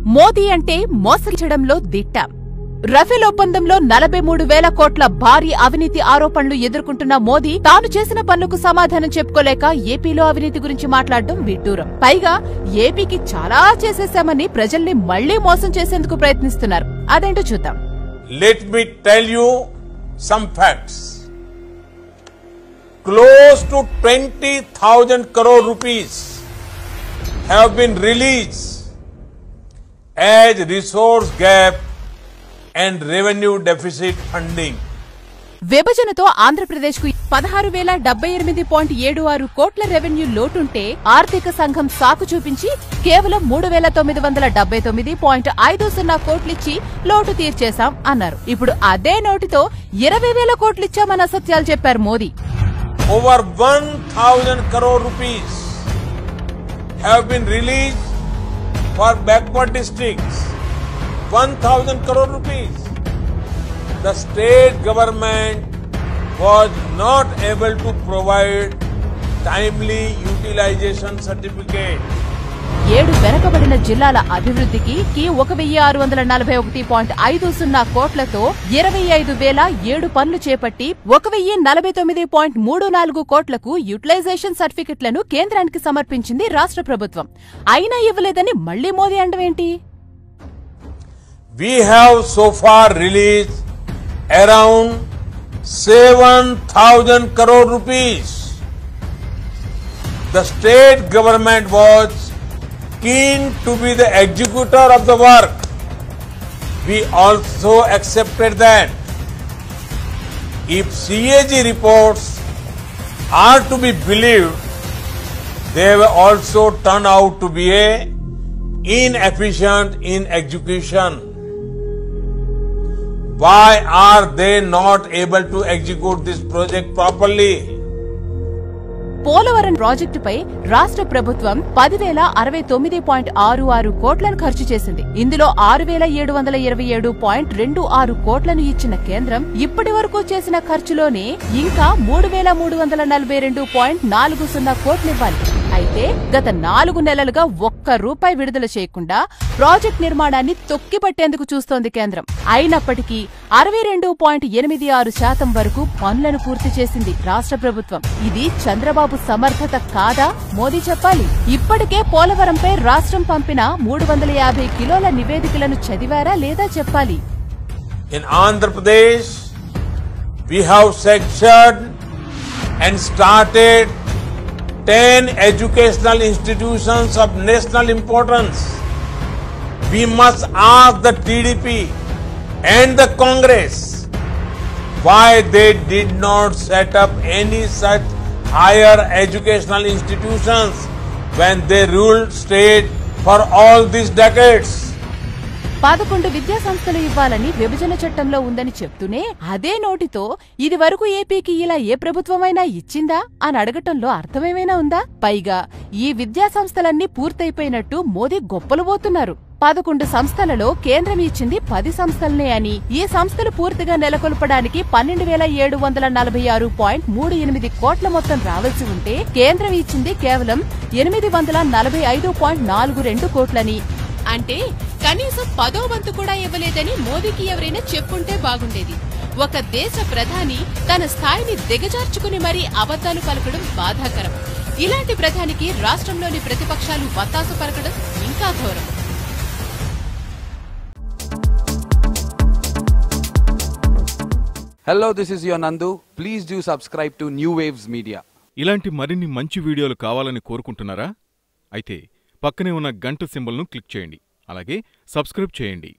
మోదీ అంటే మోసగించడంలో దిట్ట. రఫేల్ ఒప్పందంలో 43,000 కోట్ల భారీ అవినీతి ఆరోపణలు ఎదుర్కొంటున్న మోదీ తాను చేసిన పనులకు సమాధానం చెప్పుకోలేక ఏపీలో అవినీతి గురించి మాట్లాడడం విడ్డూరం. పైగా ఏపీకి చాలా చేసేశామని ప్రజల్ని మళ్లీ మోసం చేసేందుకు ప్రయత్నిస్తున్నారు. అదేంటో చూద్దాం. Let me tell you some facts. Close to 20,000 crore rupees have been released as resource gap and revenue deficit funding. విభజనతో ఆంధ్రప్రదేశ్కు 16,078.76 కోట్ల రెవెన్యూ లోటుంటే ఆర్థిక సంఘం సాకు చూపించి కేవలం 3,979.50 కోట్లిచ్చి లోటు తీర్చేశాం అన్నారు. ఇప్పుడు అదే నోటితో 20,000 కోట్లిచ్చామని అసత్యాలు చెప్పారు Modi. Over 1,000 crore rupees have been released for backward districts. 1,000 crore rupees. The state government was not able to provide timely utilization certificate. 7 వెనకబడిన జిల్లాల అభివృద్ధికి 1,641.50 కోట్లతో 25,007 పనులు చేపట్టి 1,049.34 కోట్లకు యూటిలైజేషన్ సర్టిఫికెట్లను కేంద్రానికి సమర్పించింది రాష్ట్ర ప్రభుత్వం. అయినా ఇవ్వలేదని మళ్లీ Modi అంటవేంటి? We have so far released around 7,000 crore rupees. The state government was keen to be the executor of the work. We also accepted that. If CAG reports are to be believed, they will also turn out to be inefficient in execution. Why are they not able to execute this project properly? Polavaram ప్రాజెక్టుపై రాష్ట్ర ప్రభుత్వం 10,069.66 కోట్లను ఖర్చు చేసింది. ఇందులో 6,727.26 కోట్లను ఇచ్చిన కేంద్రం ఇప్పటి వరకు చేసిన ఖర్చులోనే ఇంకా 3,342.40 కోట్లివ్వాలి. అయితే గత 4 నెలలుగా ఒక్క రూపాయి విడుదల చేయకుండా ప్రాజెక్టు నిర్మాణాన్ని తొక్కిపట్టేందుకు చూస్తోంది కేంద్రం. అయినప్పటికీ 62.86% వరకు పనులను పూర్తి చేసింది రాష్ట్ర ప్రభుత్వం. ఇది చంద్రబాబు సమర్థత కాదా? మోదీ చెప్పాలి. ఇప్పటికే పోలవరంపై రాష్ట్రం పంపిన 350 కిలోల నివేదికలను చదివారా లేదా చెప్పాలి. In Andhra Pradesh, we have sanctioned and started 10 educational institutions of national importance. We must ask the TDP and the Congress why they did not set up any such higher educational institutions when they ruled state for all these decades. 11 విద్యా సంస్థలు ఇవ్వాలని విభజన చట్టంలో ఉందని చెప్తూనే అదే నోటితో ఇది వరకు ఏపీకి ఇలా ఏ ప్రభుత్వమైనా ఇచ్చిందా అని అడగటంలో అర్థమేమైనా ఉందా? పైగా ఈ విద్యా సంస్థలన్నీ పూర్తయిపోయినట్టు మోదీ గొప్పలు పోతున్నారు. 11 సంస్థలలో కేంద్రం ఇచ్చింది 10 సంస్థలనే అని, ఈ సంస్థలు పూర్తిగా నెలకొల్పడానికి 12,746.38 కోట్ల మొత్తం రావాల్సి ఉంటే కేంద్రం ఇచ్చింది కేవలం 845.42 కోట్లని. అంటే కనీసం 10వ వంతు కూడా ఇవ్వలేదని మోదీకి ఎవరైనా చెప్పుంటే బాగుండేది. ఒక దేశ ప్రధాని తన స్థాయిని దిగజార్చుకుని మరీ అబద్దాలు పలకడం బాధాకరం. ఇలాంటి ప్రధానికి రాష్ట్రంలోని ప్రతిపక్షాలు వత్తాసు పలకడం ఇంకా ఘోరం. Hello, this is your Nandu. Please do subscribe to New Waves Media. ఇలాంటి మరిన్ని మంచి వీడియోలు కావాలని కోరుకుంటున్నారా? అయితే పక్కనే ఉన్న గంట సింబల్ను క్లిక్ చేయండి. అలాగే సబ్స్క్రైబ్ చేయండి.